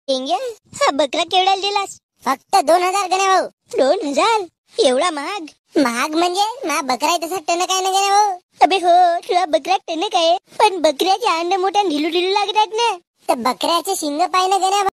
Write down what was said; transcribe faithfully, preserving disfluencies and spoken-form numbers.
टेंग्या, हा बकरा केवढ्याला दिलास? फक्त दोन हजार गण्या भाऊ. दोन हजार? एवढा महाग? महाग म्हणजे मा बकरा आहे तसा टन काय ना गण्या भाऊ. अबे हो, तुला बकरा टन काय, पण बकऱ्याचे अंड मोठ्या ढिलू ढिलू लागतात ना. तर बकऱ्याचे शिंग पाय ना गण्या